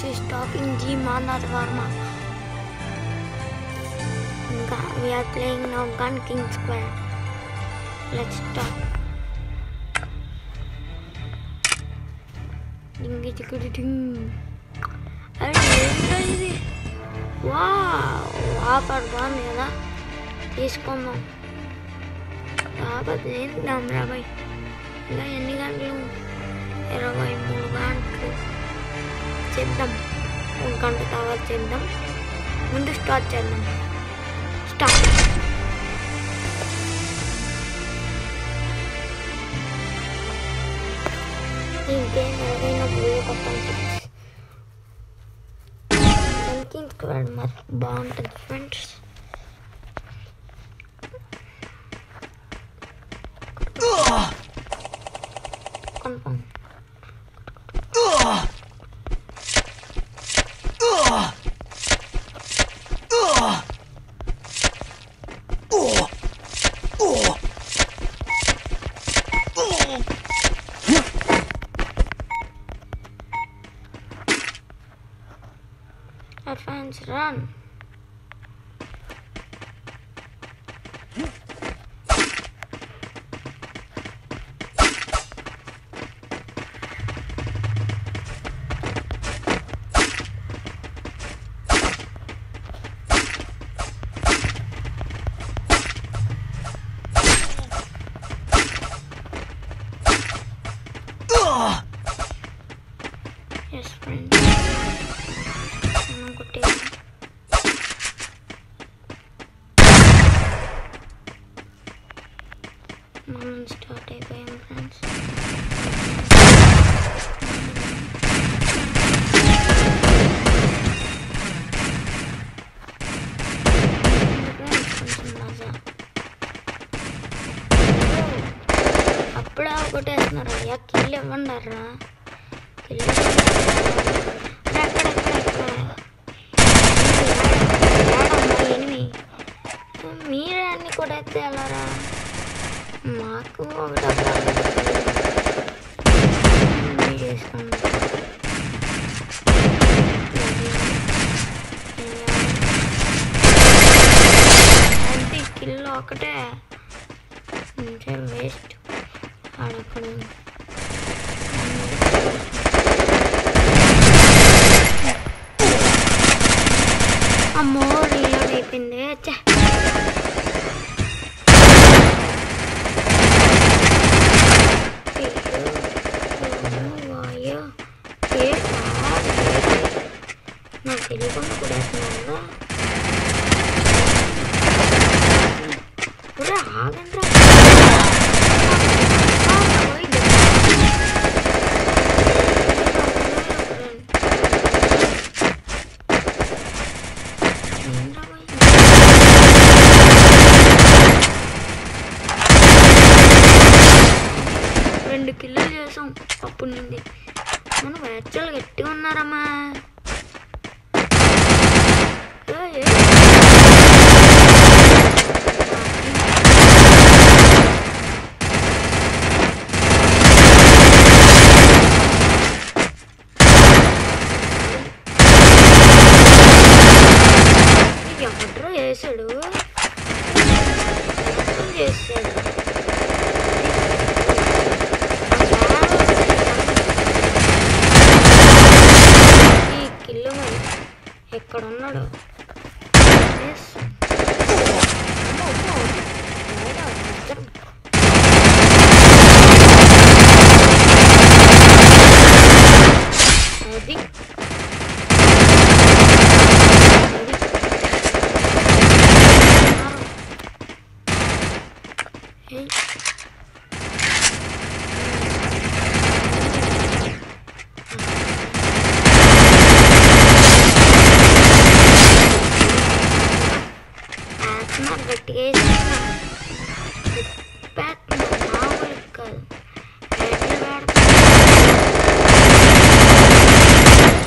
This is talking G Manat Varma. We are playing now Gun King Square. Let's start. Dingy chickadee ding. Wow! Wapar bani kada. తీసుకుందాం. కాకపోతే ఏంటం రాబై ఇంకా ఎన్ని గంటలు 23 గంటలు చేద్దాం. 1 గంట తర్వాత చేద్దాం. ముందు స్టార్ట్ చేద్దాం. స్టార్ట్. ఈ గేమ్ ఏదైనా వీడియో కొట్టాలి. కింగ్ స్క్వేర్ మరి బాగుంటుంది friends. Confirm. Advance run. Yes, friends. మనం స్టార్ట్ అయిపోయాం ఫ్రెండ్స్. అప్పుడే ఒకటేస్తున్నారు. అయ్యా కిల్ ఇవ్వండారా. మీరే అన్ని కొట్టేస్తే వెళ్ళారా. మాకు ఒకటి చేసుకోండి. అంతే కిల్ ఒకటే వేస్ట్ ఆడప్పుడు. అమ్మో రీలోడ్ అయిపోయింది. చే నాకు తెలియకుండా కూడా వేస్తున్నాను. కూడా ఆగండ్రా. రెండు కిల్లులు చేసాం అప్పుడు నుండి. మనం యాక్చువల్గా గట్టిగా ఉన్నారమ్మా. ఎవడ్రా వేసాడు చేసాడు. ఈ కిల్లు మరి ఎక్కడున్నాడు? అది గట్టిగా మామూలు కాదు.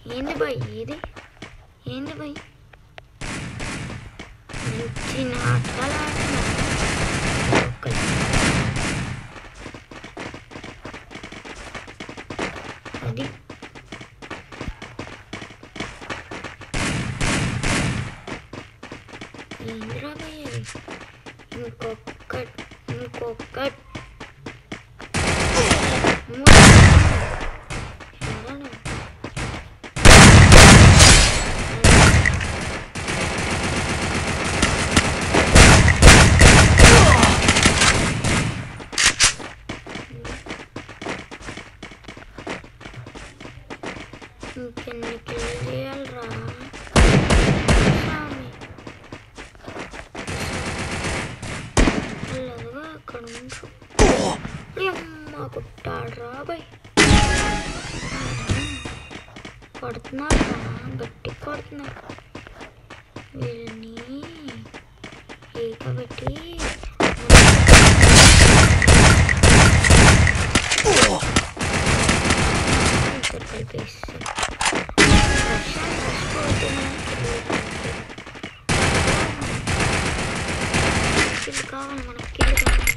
ఏంది బాయ్ ఇది ఏంది బాయ్ చిన్న ఆటలు ఆడుతున్నా అది ఏందిరా బాయ్ అది ఇంకొకటి ఇంకెన్ని కిల్ చేయాలరా అల్లదుగా అక్కడ ఉంచు అమ్మ కొట్టాడరా బాయ్ కొడుతున్నారా గట్టి కొడుతున్నారు వీళ్ళని ఏకబెట్టి కలిపేసి కిల్ కావాలి మనకు కిల్ కావాలి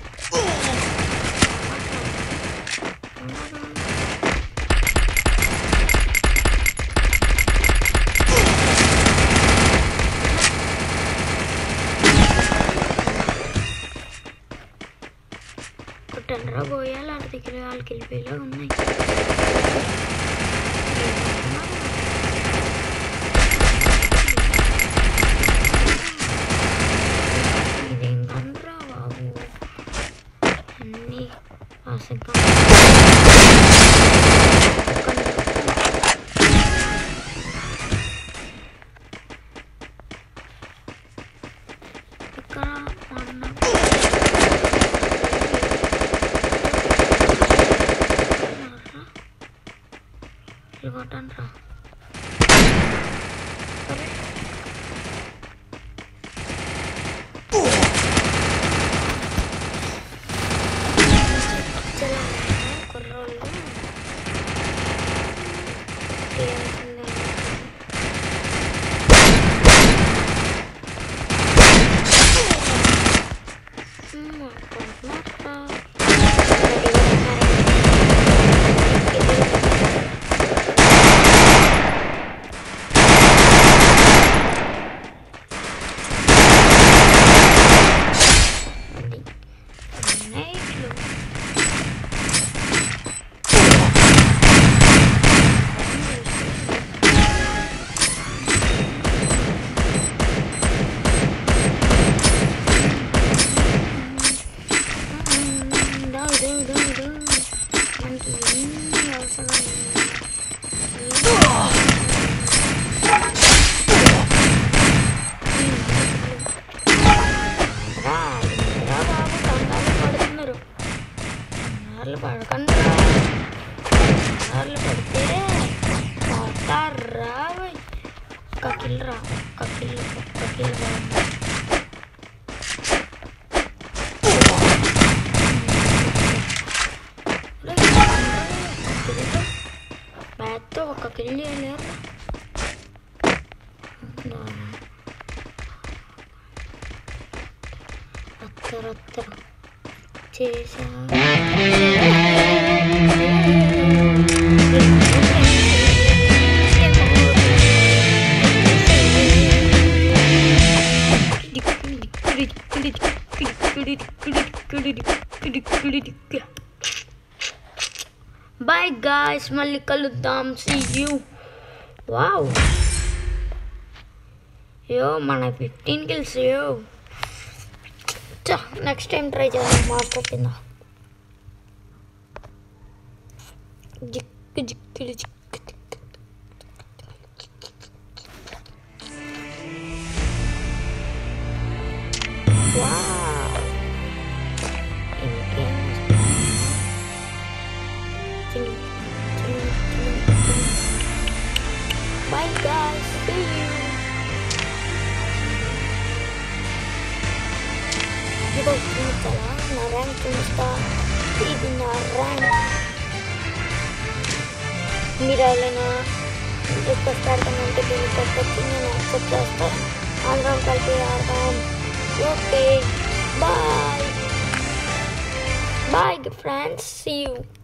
కొట్టండ్రా పోయాలి ఆడ దగ్గర వాళ్ళకి వెళ్ళిపోయేలా ఉన్నాయి ఇదేం కనరా బాబు అన్నీ ఆశంగా ఇక్కడ కొట్టండ్రా కుర్రోళ్ళు మనకి ఎన్ని అవసరం పడుతున్నారు పడకండి పడితే పోతారా ఒక్క కిల్ రా ఒక్క కిల్ బ్యాట్తో ఒక్క కిల్ చేయలేరు అత్తరు చేసా Bye guys, మళ్ళీ కలుద్దాం. See you. Wow. Yo, మన 15 kills yo. Next time try చేద్దాం మాస్టర్ కింద. Wow. Bye guys, see you. Kita kita narang kita ini narang miralena request పెడతానంటే దీన్ని పెట్టచ్చు, నేను యాక్సెప్ట్ చేస్తాను. అందరం కలిపి ఆడదాం. Okay, bye bye friends, see you.